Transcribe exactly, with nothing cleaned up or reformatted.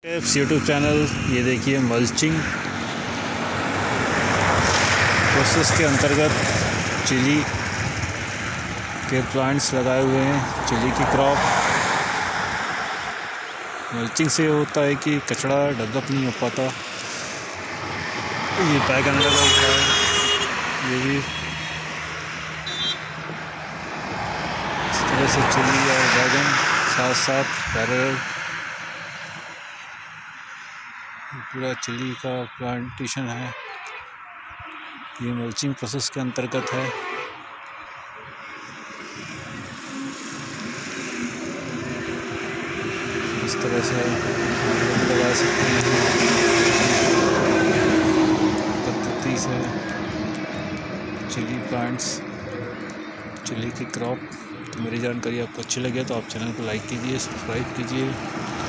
YouTube channel. ये देखिए mulching process के अंतर्गत चिली के प्लांट्स लगाए हुए हैं। चिली की क्रॉप मल्चिंग से होता है कि कचरा डेवलप नहीं हो पाता। ये बैगन लगा हुआ है, ये भी इस तरह से चिली और बैगन साथ साथ पैरेलल पूरा चिली का प्लांटेशन है। ये मल्चिंग प्रोसेस के अंतर्गत है। इस तरह से लगा सकते हैं पद्धति से चिली प्लांट्स, चिली की क्रॉप। तो मेरी जानकारी आपको अच्छी लगे तो आप चैनल को लाइक कीजिए, सब्सक्राइब कीजिए।